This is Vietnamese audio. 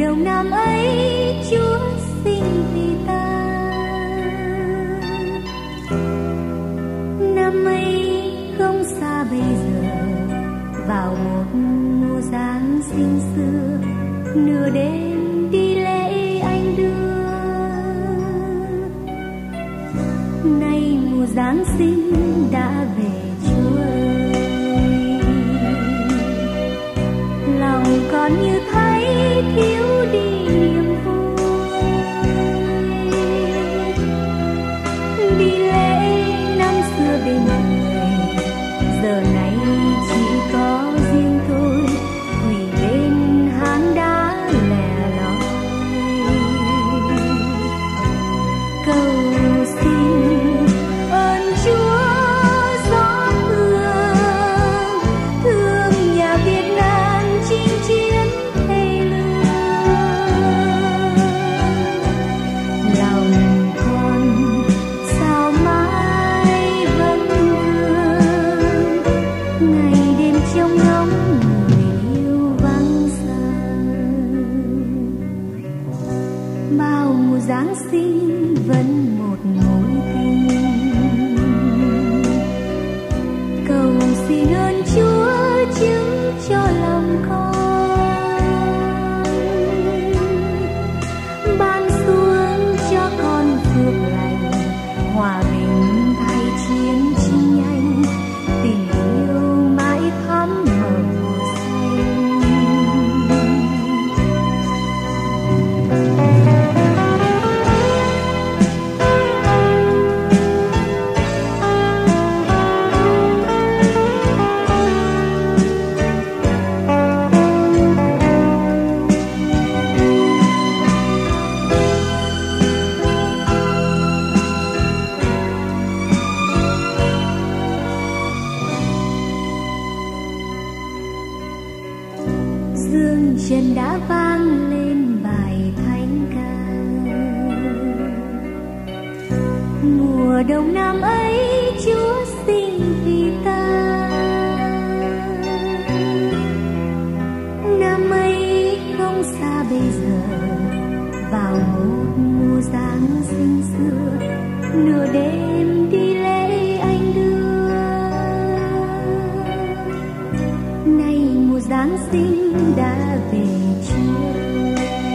đầu năm ấy Chúa sinh vì ta. Năm ấy không xa bây giờ, vào một mùa Giáng sinh xưa, nửa đêm đi lễ anh đưa. Nay mùa Giáng sinh đã về Chúa ơi, lòng còn như thấy thiếu đi niềm vui. Đi lễ năm xưa bên người, giờ này chỉ có riêng tôi quỳ bên hang đá lẻ loi, cầu xin ơn Chúa xót thương, thương nhà Việt Nam chinh chiến thê lương. Lòng con sao mãi vẫn vương, ngày đêm trông ngóng người yêu vắng xa. Bao mùa Giáng sinh vẫn một mối tình, cầu xin ơn Chúa chứng cho lòng con, ban xuống cho con phước lành, hòa bình thay chiến tranh nhanh, tình yêu mãi thắm màu xanh. Dương trần đã vang lên bài thánh ca, mùa đông năm ấy Chúa sinh vì ta. Năm ấy không xa bây giờ, vào một mùa Giáng sinh xưa, nửa đêm đi lễ anh đưa. Nay mùa Giáng sinh đã về Chúa,